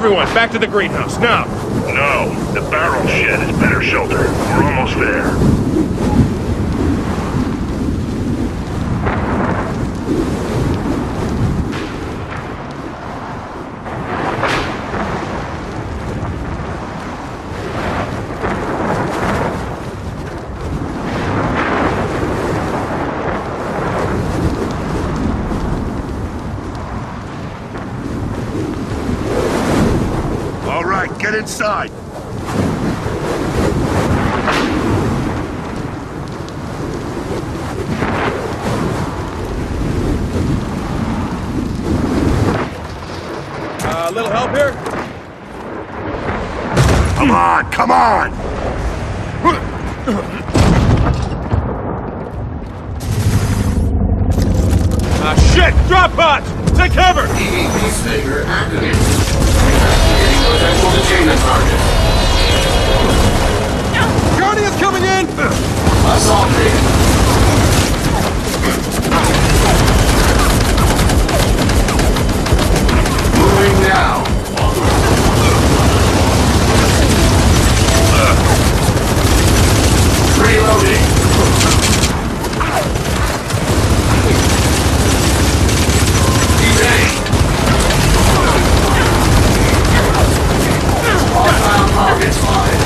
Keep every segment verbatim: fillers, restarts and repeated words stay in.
Everyone, back to the greenhouse, now! No, the barrel shed is better shelter. We're almost there. Get inside! A uh, little help here? Come on, come on! Ah, shit! Drop pods! Take cover! E V P Saber activated. Investigating potential detainment target. Guardian's coming in! Assault rated. Moving now. Reloading. Detain. Hostile target spotted.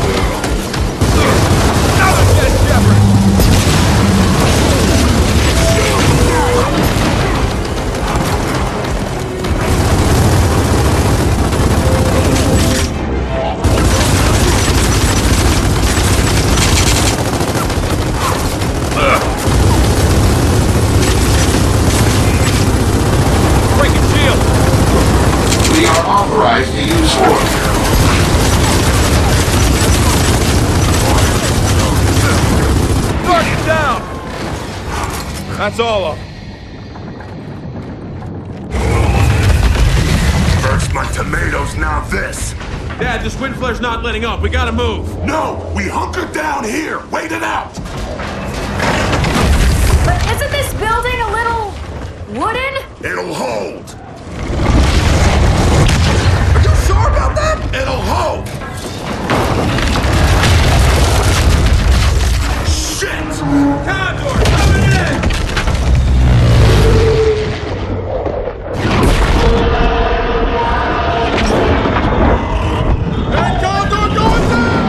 We are authorized to use force. Target down! That's all of them. First my tomatoes, now this! Dad, this wind flare's not letting up. We gotta move. No! We hunker down here! Wait it out! But isn't this building a little wooden? It'll hold! Are you sure about that? It'll hold! Shit! Condor, coming in! Hey, Condor, going down!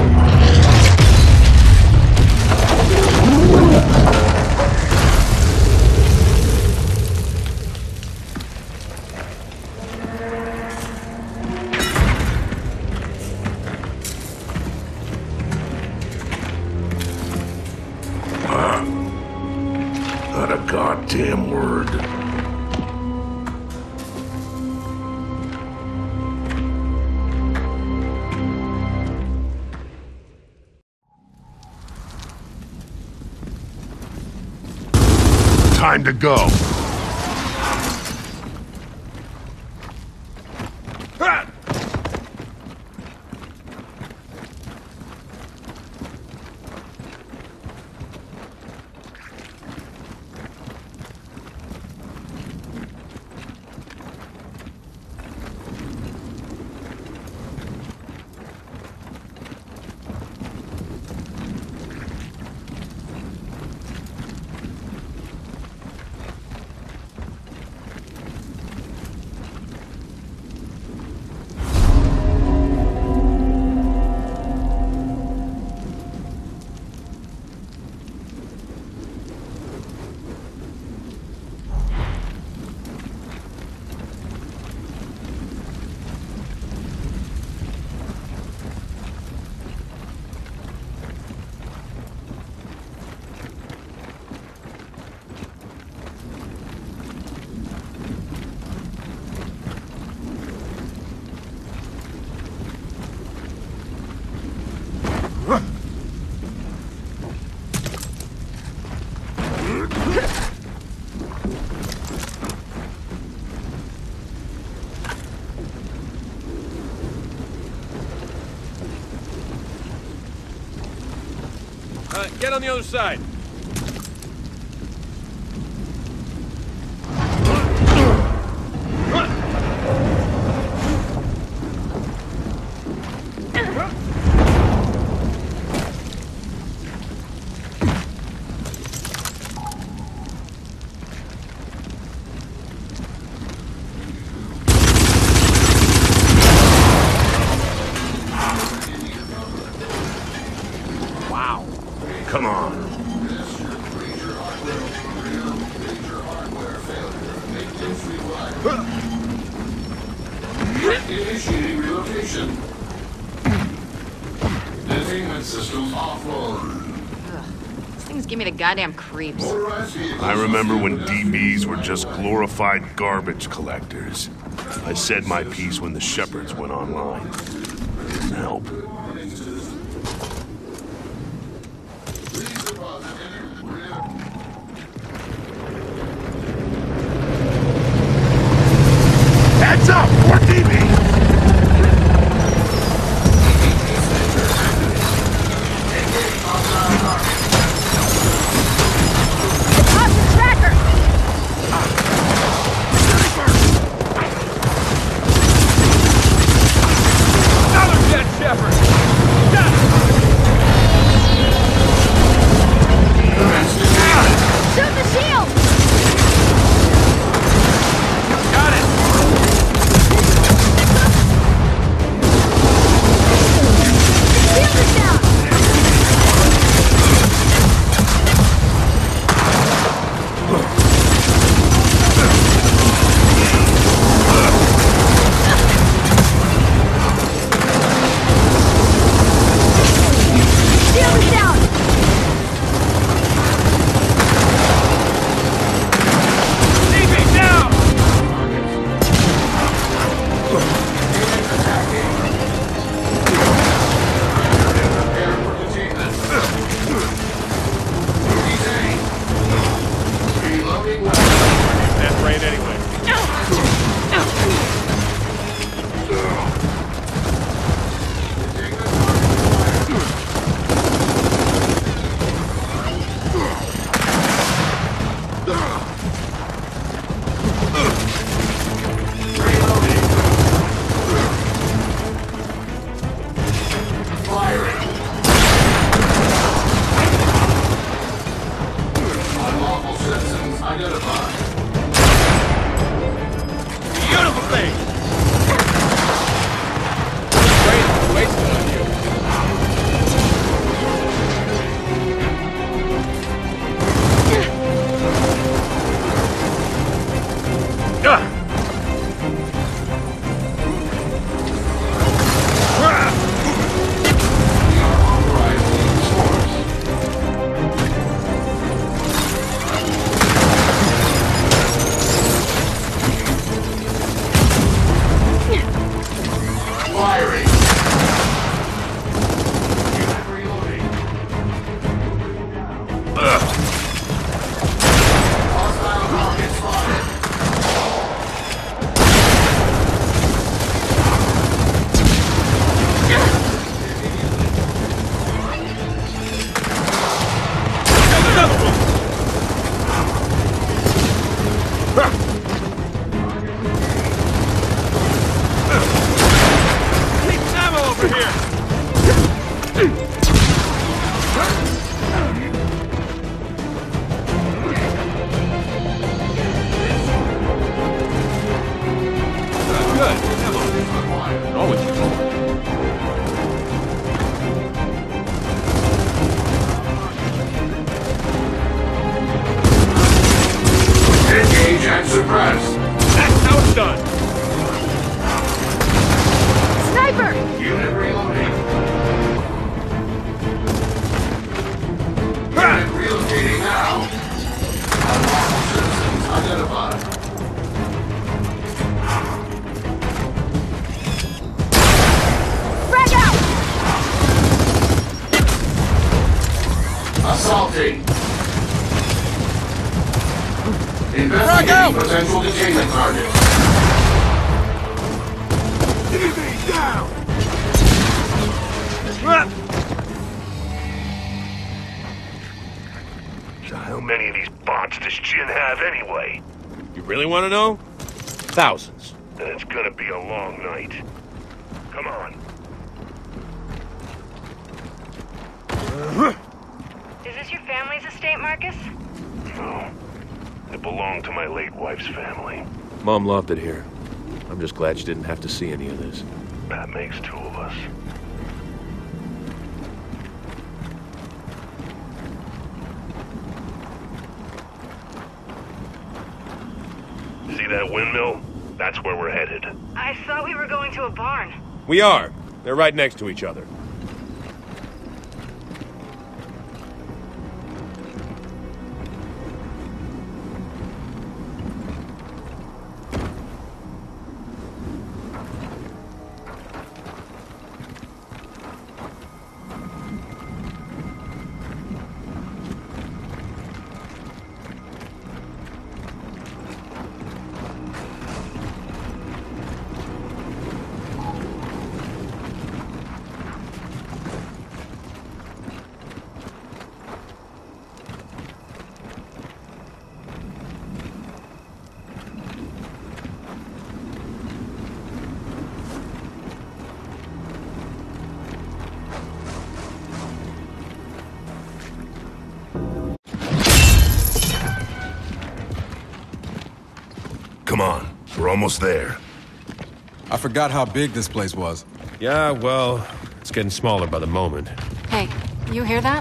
Not a goddamn word. Time to go. Ah! Uh, get on the other side. Initiating relocation. Containment systems offload. These things give me the goddamn creeps. Motorized vehicles. I remember when D Bs were just glorified garbage collectors. I said my piece when the Shepherds went online. Didn't help. Heads up! More D Bs! Hostage tracker! Another dead shepherd! Got it! Shoot the shield! Got it! Shield is down! Shield is down! D B down! Prepare for containment. Detain. Reloading weapon. That brain anyway. Firing. Unlawful citizens identified. Beautiful thing! Brain is wasted on you. Ah! Ah! We are authorized to use force. Firing. Unit reloading. Hostile target spotted. There's another one! Need some ammo over here! Good. Ammo. Always good. Engage and suppress. That's how it's done. Sniper! Unit reloading. Unit relocating now. Unlawful citizens identified. Frag out! Assaulting. out! Investigating potential detainment targets. Ah! So how many of these bots does Jin have anyway? You really want to know? Thousands. Then it's gonna be a long night. Come on. Is this your family's estate, Marcus? No. It belonged to my late wife's family. Mom loved it here. I'm just glad she didn't have to see any of this. That makes two of us. See that windmill? That's where we're headed. I thought we were going to a barn. We are. They're right next to each other. Come on, we're almost there. I forgot how big this place was. Yeah, well, it's getting smaller by the moment. Hey, you hear that?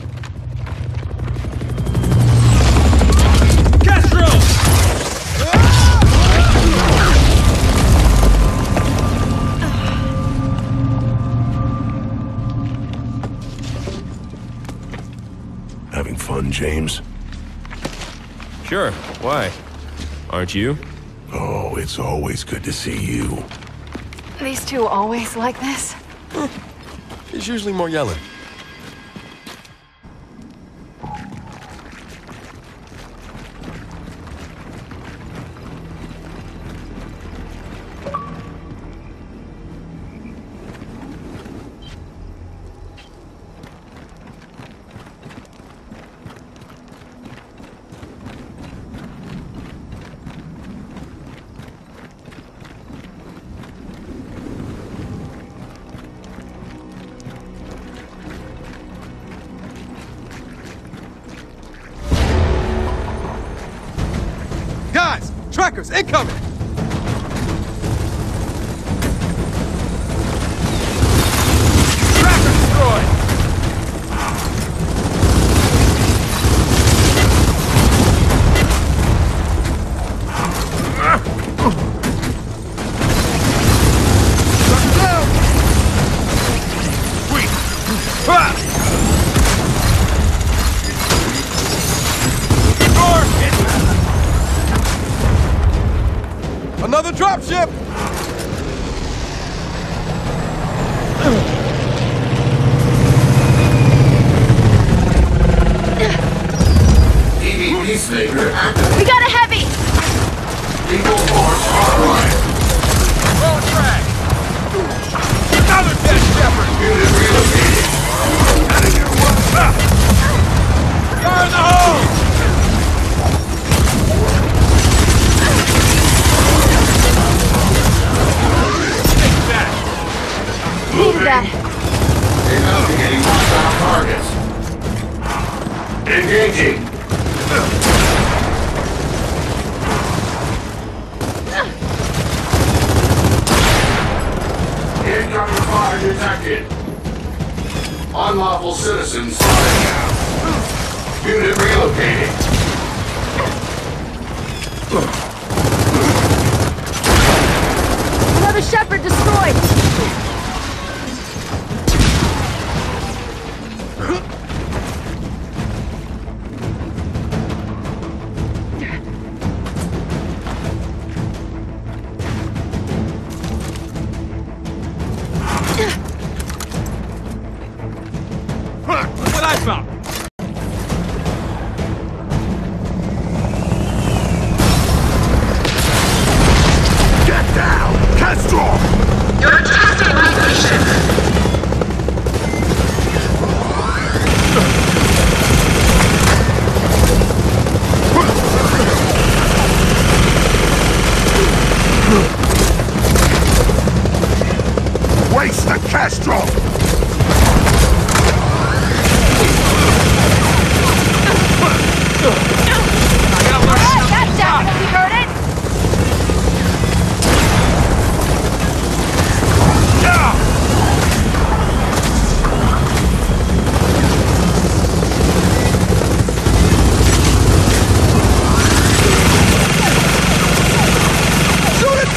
Having fun, James? Sure, why? Aren't you? Oh, it's always good to see you. These two always like this? It's usually more yelling. Guys, trackers incoming! Tracker destroyed! Tracker down! Sweet! Ah! Another dropship! E V Peacemaker active. We got a heavy! Eagle Force online. On track! Another dead shepherd! Unit relocating. Fire in the hole! Needed that. Investigating hostile targets. Engaging. Incoming fire detected. Unlawful citizens spotted now. Unit relocating. Another shepherd destroyed. Look what I found! Get down! Kestrel! You're attacking my mission! Waste the Kestrel! Alright, that definitely heard it! Shoot it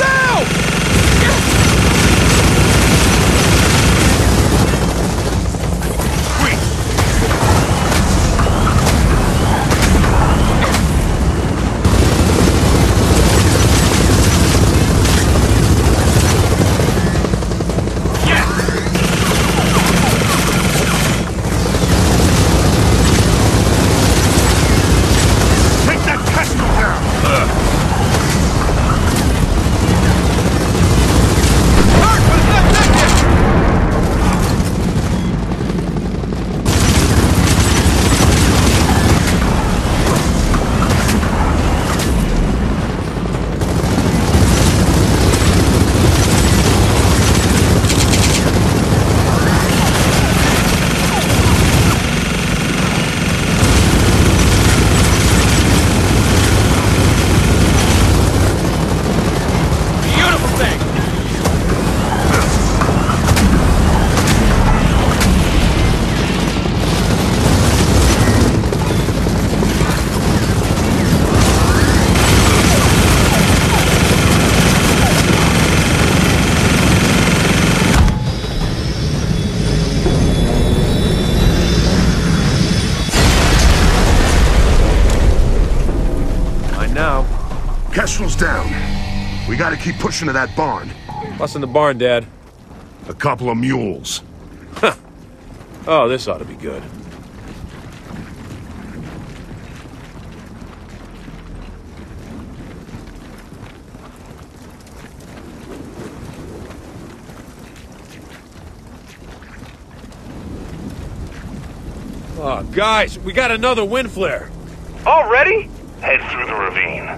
Kestrel's down. We gotta keep pushing to that barn. What's in the barn, Dad? A couple of mules. Oh, this ought to be good. Oh, guys, we got another wind flare. Already? Head through the ravine.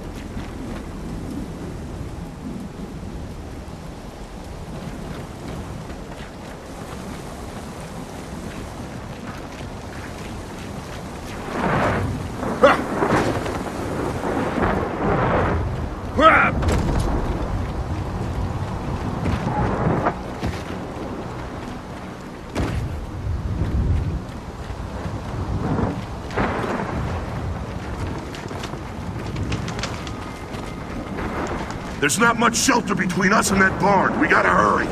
There's not much shelter between us and that barn. We gotta hurry.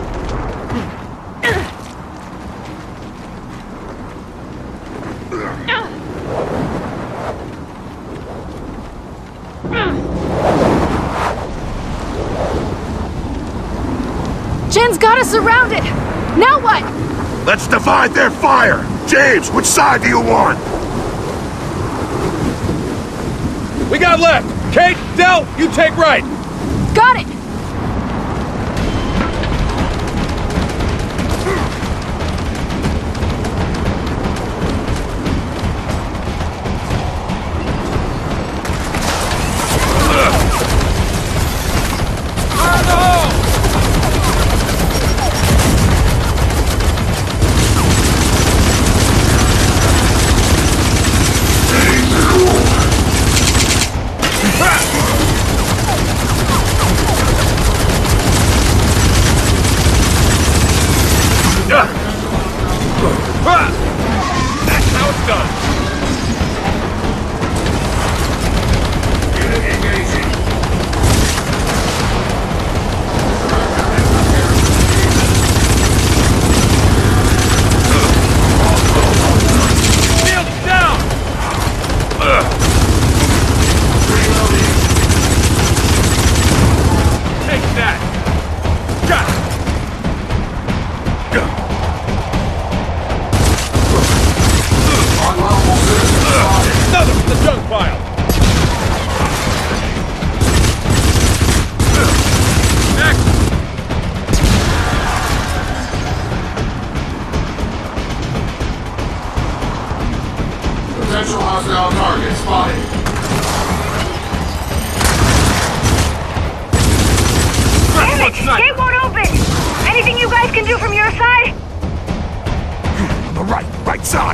Jen's got us surrounded. Now what? Let's divide their fire. James, which side do you want? We got left. Kate, Del, you take right. Got it. Fire in the hole! That's how it's done. Engaging. Shield down. Take that. Got it. Unlawful citizen spotted. Another from the junk pile. Next. Potential hostile target spotted. Damn it! Gate won't open! Anything you guys can do from your side? On the right, right side.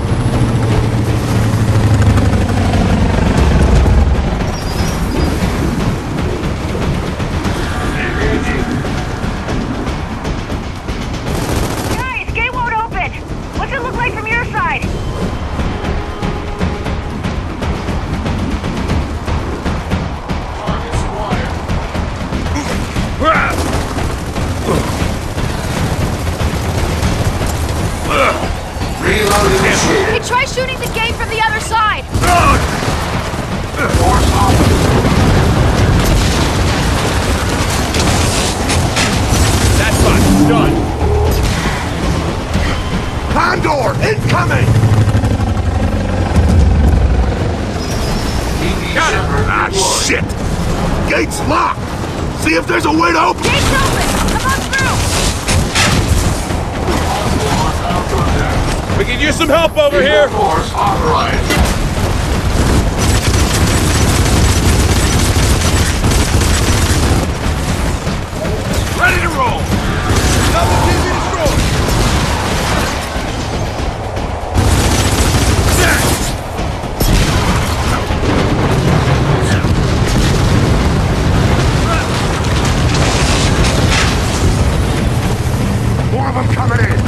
Guys, gate won't open! What's it look like from your side? Target acquired. Reload initiated. Hey, try shooting the gate from the other side. Force off. That's fine. Done. Condor, incoming! Got it. Ah, shit! Gate's locked! See if there's a way to open it! Gate's open. Come on through. We can use some help over here. Force authorized. Ready to roll. Double T V destroyed. More of them coming in!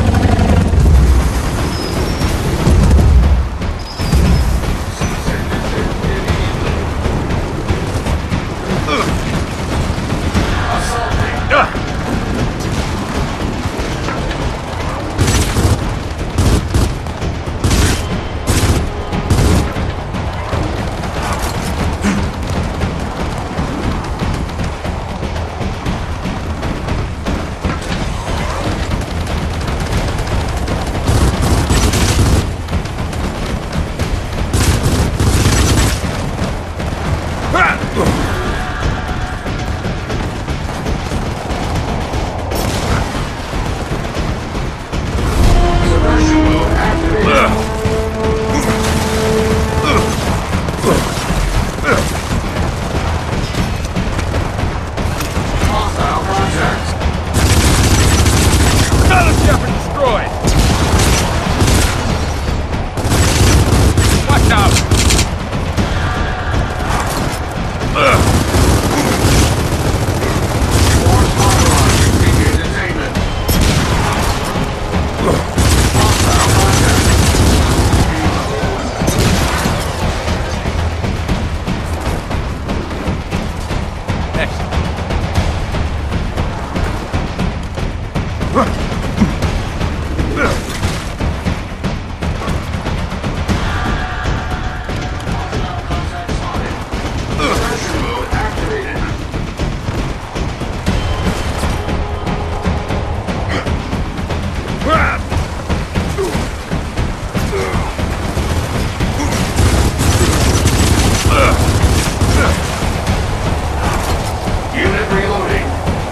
Unit reloading.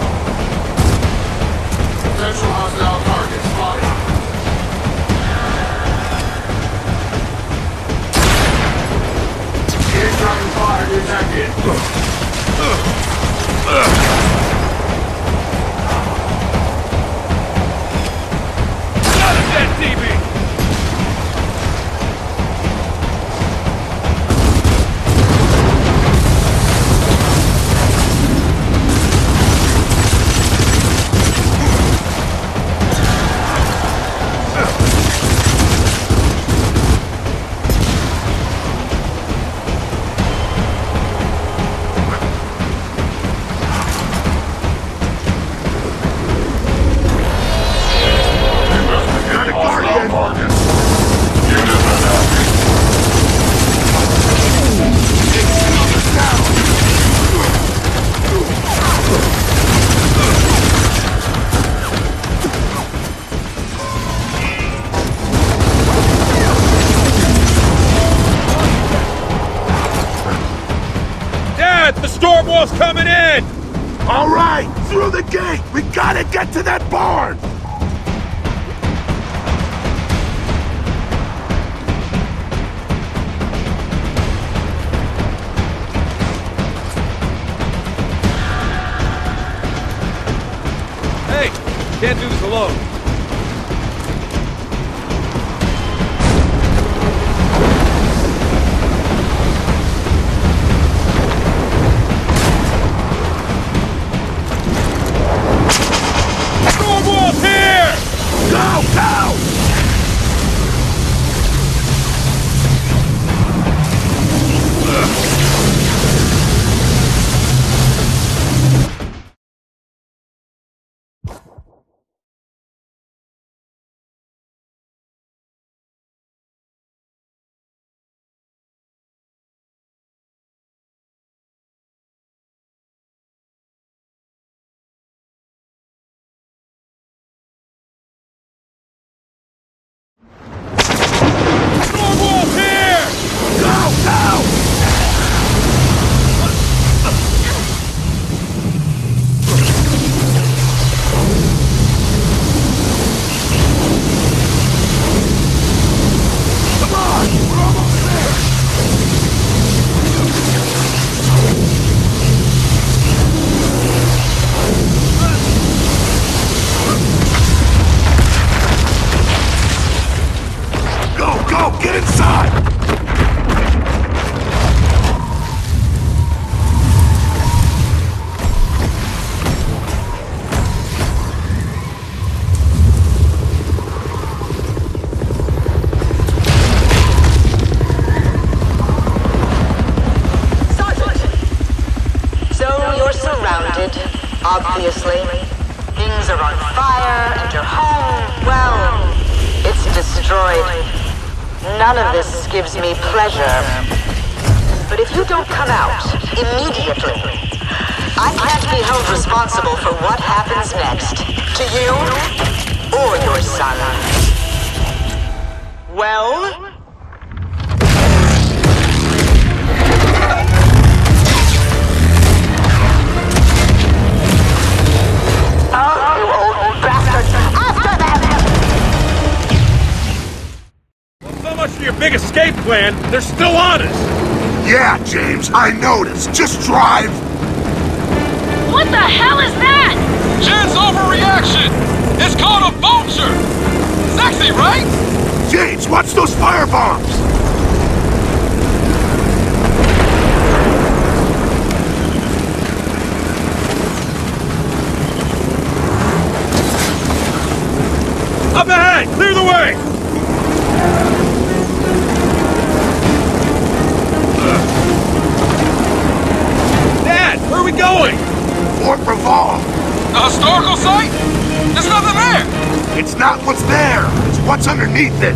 Potential hostile target spotted. Incoming fire detected. Got a dead T V! Hostile target. Unit adapting. Dad, the storm wall's coming in! All right, through the gate. We gotta get to that barn. Hey, can't do this alone. Storm wall's here! Go, go! Storm wall's here! Go, go! Come on, we're almost there. Go, go, get inside! So you're surrounded, obviously. Things are on fire, and your home, well, it's destroyed. None of this gives me pleasure. But if you don't come out immediately, I can't be held responsible for what happens next. To you, or your son. Well? Oh, you old bastards! After them! So much for your big escape plan. They're still on us. Yeah, James, I noticed. Just drive. What the hell is that? Jen's overreaction! It's called a vulture! Sexy, right? James, watch those fire bombs. Up ahead! Clear the way! Dad, where are we going? Fort Revolve. A historical site? There's nothing there! It's not what's there, it's what's underneath it.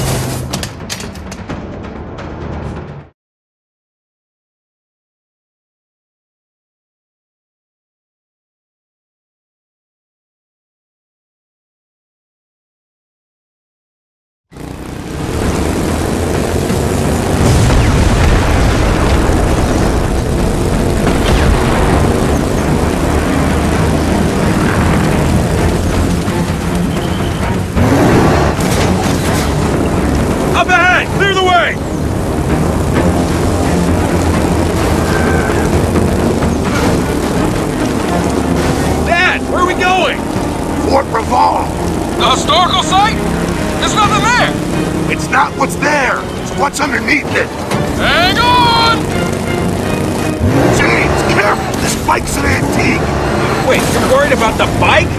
The historical site? There's nothing there! It's not what's there, it's what's underneath it! Hang on! James, careful! This bike's an antique! Wait, you're worried about the bike?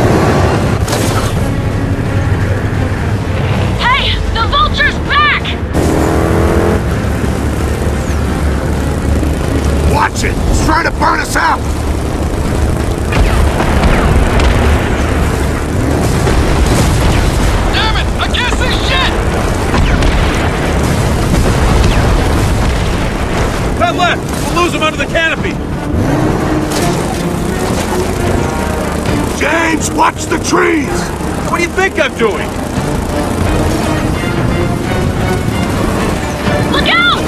Hey! The vulture's back! Watch it! It's trying to burn us out! I can't see shit! Cut left! We'll lose him under the canopy! James, watch the trees! What do you think I'm doing? Look out!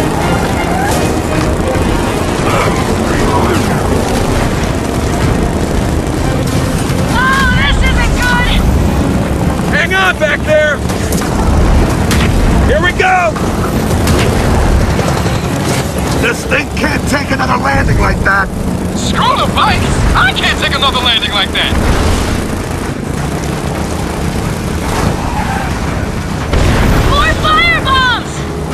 Oh, this isn't good! Hang on back there! Here we go! This thing can't take another landing like that! Screw the bikes! I can't take another landing like that! More firebombs!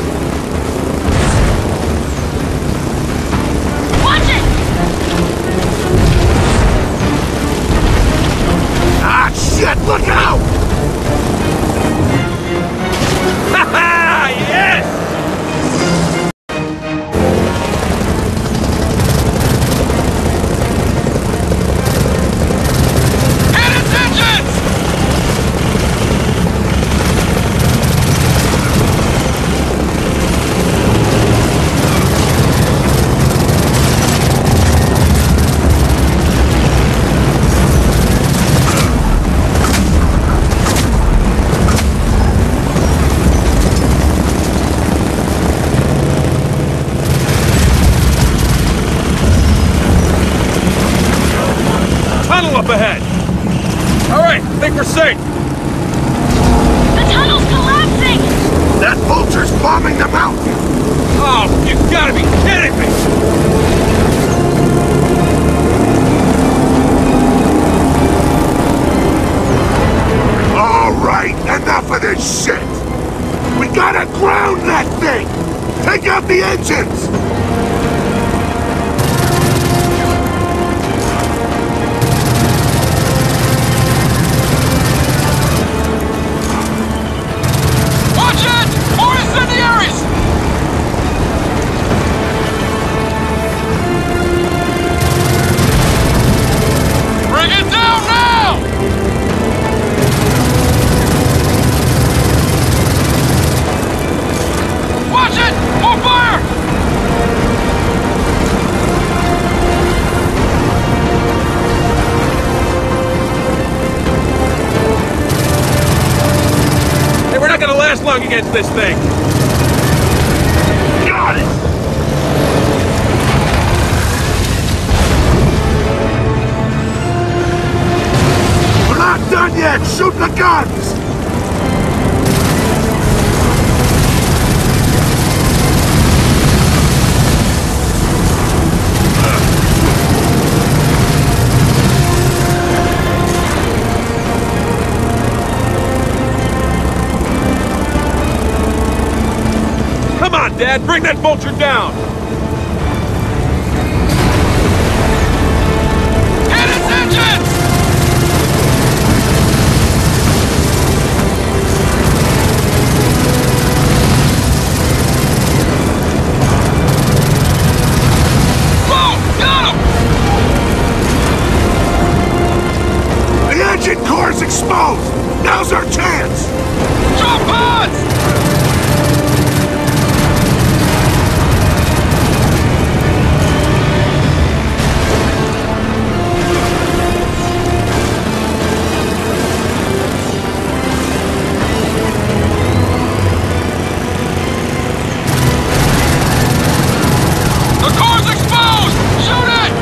Watch it! Ah, shit! Look out! Ha ha! Yes! Hit its engines! Tunnel up ahead! Alright, think we're safe! The tunnel's collapsing! That vulture's bombing the mountain! Oh, you gotta be kidding me! Alright, enough of this shit! We gotta ground that thing! Take out the engines! Watch it! More incendiaries! Bring it down now! Watch it! More fire! Hey, we're not gonna last long against this thing! Got it! We're not done yet! Shoot the guns! Come on, Dad, bring that vulture down! Hit its engines! Boom! Got him! The engine core's core's exposed! Now's our chance! Drop pods! The core's exposed! Shoot it!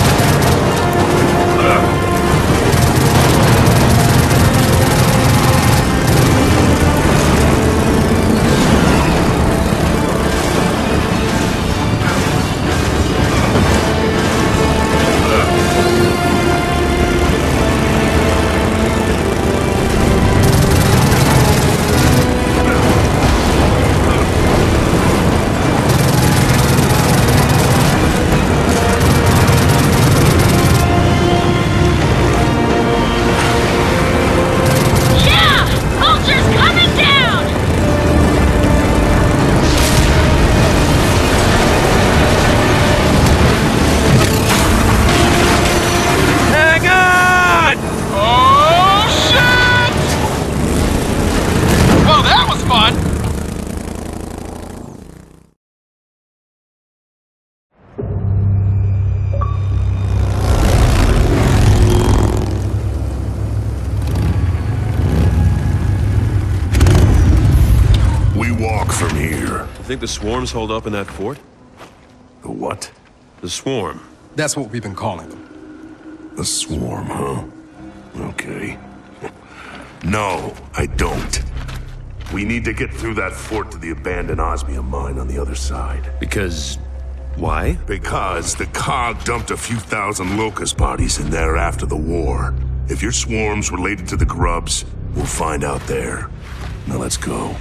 Yeah! Vulture's coming down! Hang on! Oh, shit! Well, that was fun! We walk from here. You think the swarms hold up in that fort? The what? The swarm. That's what we've been calling them. The swarm, huh? Okay. No, I don't. We need to get through that fort to the abandoned osmium mine on the other side. Because... why? Because the C O G dumped a few thousand locust bodies in there after the war. If your swarm's related to the grubs, we'll find out there. Now let's go.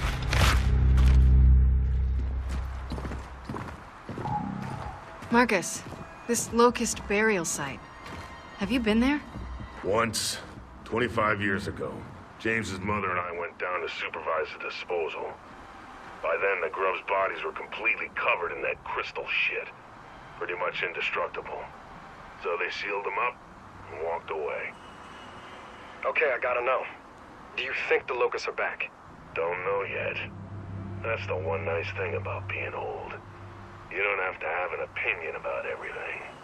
Marcus, this locust burial site. Have you been there? Once, twenty-five years ago, James's mother and I went down to supervise the disposal. By then, the grubs' bodies were completely covered in that crystal shit. Pretty much indestructible. So they sealed them up and walked away. Okay, I gotta know. Do you think the locusts are back? Don't know yet. That's the one nice thing about being old. You don't have to have an opinion about everything.